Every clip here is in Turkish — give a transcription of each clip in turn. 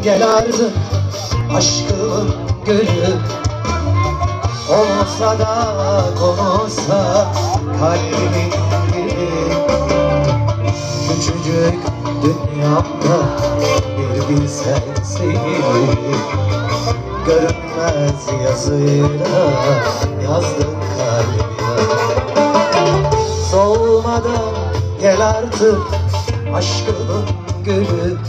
gel artık aşkımın gülü. Olsa da konulsa kalbimin gibi. Küçücük dünyamda bir bilsen seni, görünmez yazıyla yazdım kalbime. Solmadan gel artık aşkımın gülü.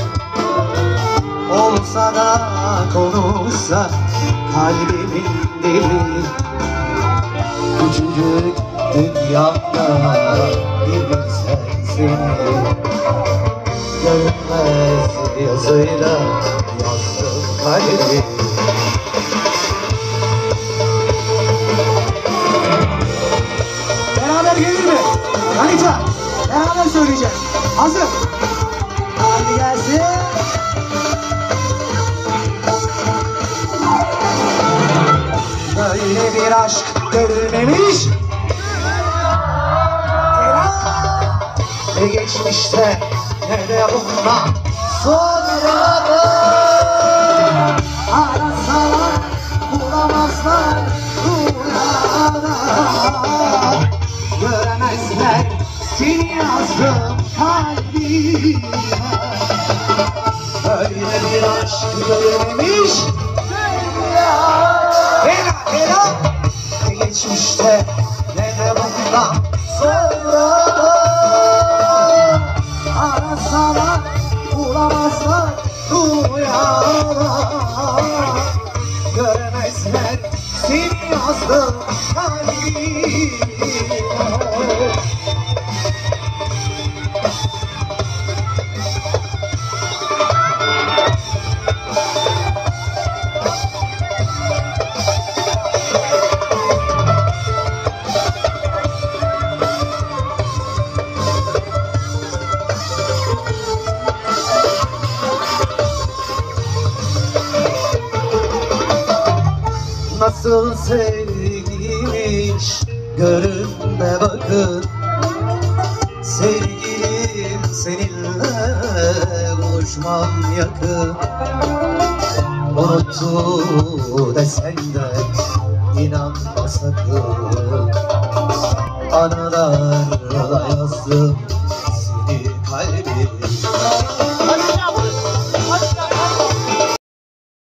Olsa da konulsa kalbimin dili. Küçücük dünyamda bir bilsen seni, görünmez yazıyla yazdım kalbimi. Beraber gelir mi? Anita, beraber söyleyeceğiz. Hazır. Hadi gelsin. Böyle bir aşk görülmemiş. Ne geçmişte ne de bundan sonra da. Arasalar bulamazlar rüyada. Göremezler seni yazdım kalbime. Böyle bir aşk görülmemiş. Hela ne geçmişte ne de bundan sonra da. Arasalar bulamazlar rüyada. Göremezler seni yazdım kalbime. Nasıl sevgiymiş görün de bakın. Sevgilim seninle buluşmam yakın. Unuttu desen de inanma sakın. Anılarla yazdım